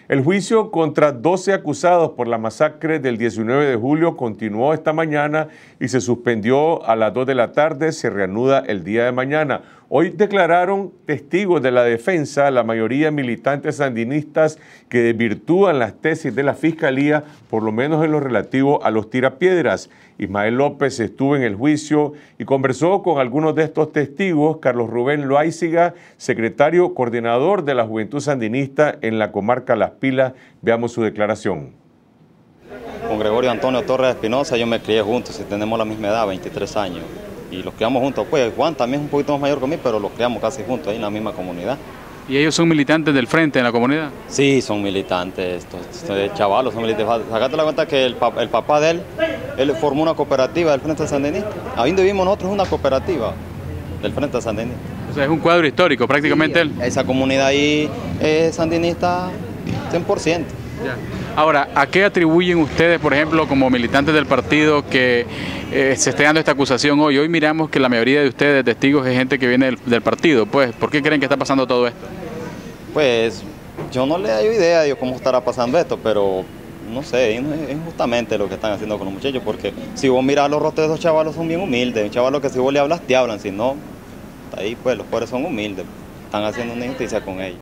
El juicio contra 12 acusados por la masacre del 19 de julio continuó esta mañana y se suspendió a las 2 de la tarde, se reanuda el día de mañana. Hoy declararon testigos de la defensa, la mayoría militantes sandinistas que desvirtúan las tesis de la Fiscalía, por lo menos en lo relativo a los tirapiedras. Ismael López estuvo en el juicio y conversó con algunos de estos testigos. Carlos Rubén Loaiziga, secretario coordinador de la Juventud Sandinista en la comarca Las Pilas. Veamos su declaración. Con Gregorio Antonio Torres Espinosa yo me crié juntos y tenemos la misma edad, 23 años. Y los criamos juntos, pues Juan también es un poquito más mayor que mí, pero los criamos casi juntos ahí en la misma comunidad. ¿Y ellos son militantes del frente en la comunidad? Sí, son militantes, estos chavalos son militantes. Sacate la cuenta que el papá de él formó una cooperativa del Frente Sandinista. Ahí donde vivimos nosotros es una cooperativa del Frente Sandinista. O sea, es un cuadro histórico prácticamente. Sí, esa comunidad ahí es sandinista 100%. Ya. Ahora, ¿a qué atribuyen ustedes, por ejemplo, como militantes del partido, que se esté dando esta acusación hoy? Hoy miramos que la mayoría de ustedes, testigos, es gente que viene del partido. Pues, ¿por qué creen que está pasando todo esto? Pues, yo no le doy idea de cómo estará pasando esto, pero no sé, es injustamente lo que están haciendo con los muchachos, porque si vos mirás los rostros de esos chavalos son bien humildes, un chavalo que si vos le hablas te hablan, si no, ahí pues los pobres son humildes, están haciendo una injusticia con ellos.